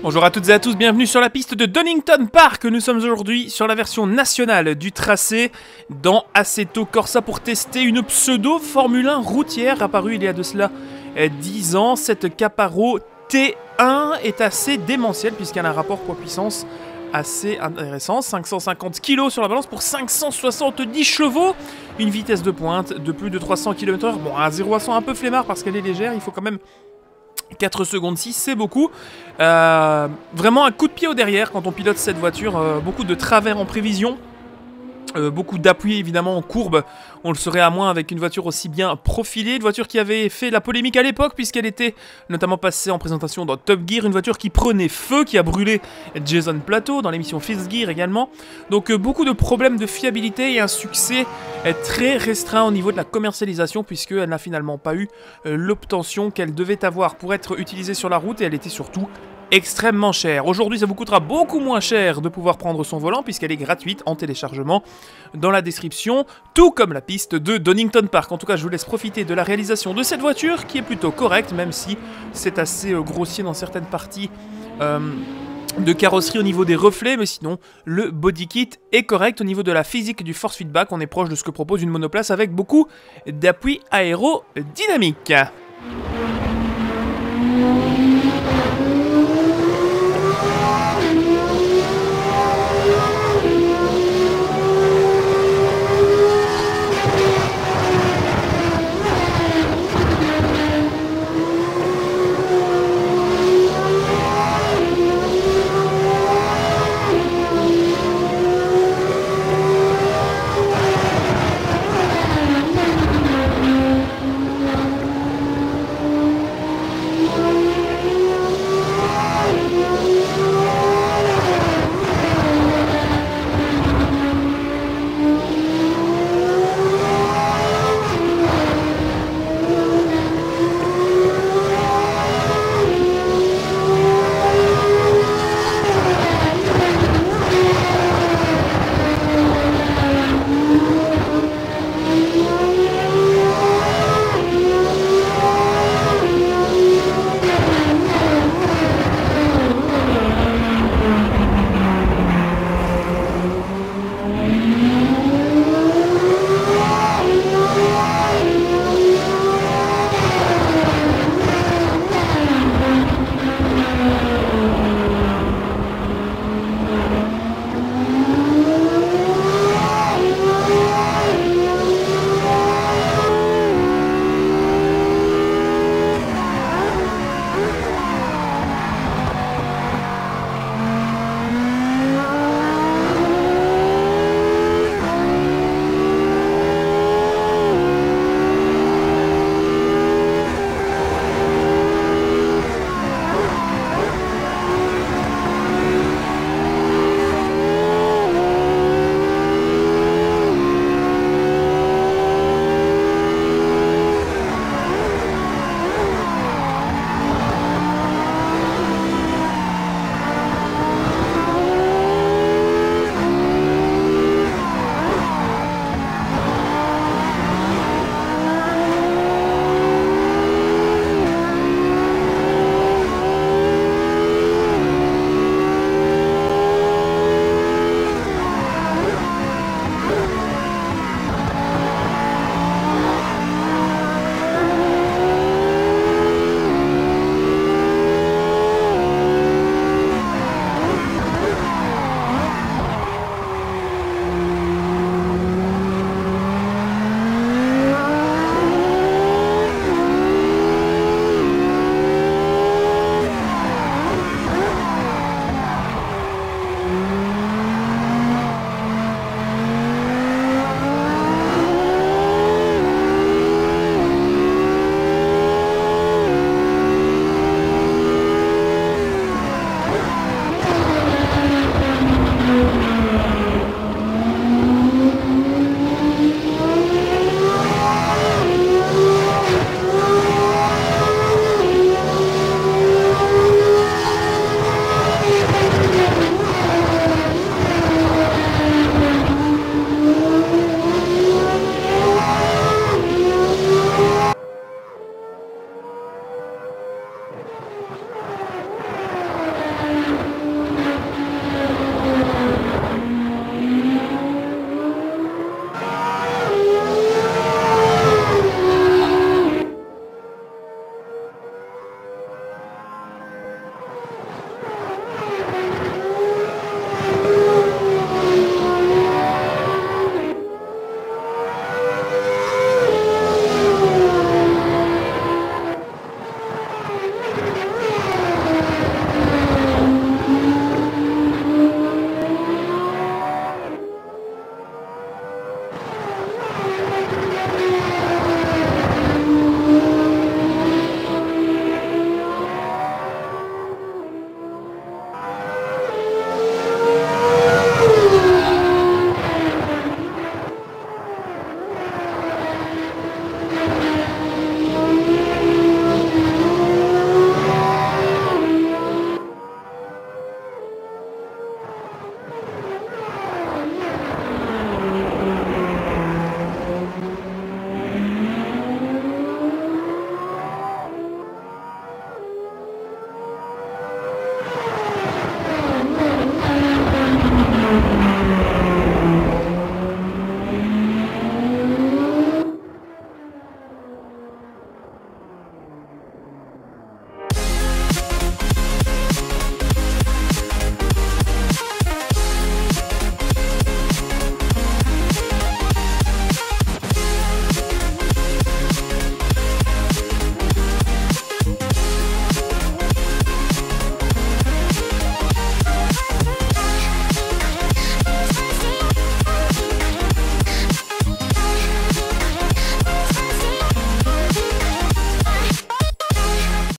Bonjour à toutes et à tous, bienvenue sur la piste de Donington Park. Nous sommes aujourd'hui sur la version nationale du tracé dans Assetto Corsa pour tester une pseudo Formule 1 routière apparue il y a de cela 10 ans. Cette Caparo T1 est assez démentielle puisqu'elle a un rapport poids-puissance assez intéressant, 550 kg sur la balance pour 570 chevaux, une vitesse de pointe de plus de 300 km/h. Bon, à 0 à 100 un peu flemmard parce qu'elle est légère, il faut quand même 4 secondes 6, c'est beaucoup. Vraiment un coup de pied au derrière quand on pilote cette voiture, beaucoup de travers en prévision. Beaucoup d'appui évidemment en courbe, on le serait à moins avec une voiture aussi bien profilée, une voiture qui avait fait la polémique à l'époque puisqu'elle était notamment passée en présentation dans Top Gear, une voiture qui prenait feu, qui a brûlé Jason Plateau dans l'émission Fifth Gear également. Donc beaucoup de problèmes de fiabilité et un succès très restreint au niveau de la commercialisation puisqu'elle n'a finalement pas eu l'obtention qu'elle devait avoir pour être utilisée sur la route et elle était surtout extrêmement cher. Aujourd'hui, ça vous coûtera beaucoup moins cher de pouvoir prendre son volant puisqu'elle est gratuite en téléchargement dans la description, tout comme la piste de Donington Park. En tout cas, je vous laisse profiter de la réalisation de cette voiture qui est plutôt correcte, même si c'est assez grossier dans certaines parties de carrosserie au niveau des reflets, mais sinon, le body kit est correct. Au niveau de la physique du force feedback, on est proche de ce que propose une monoplace avec beaucoup d'appui aérodynamique.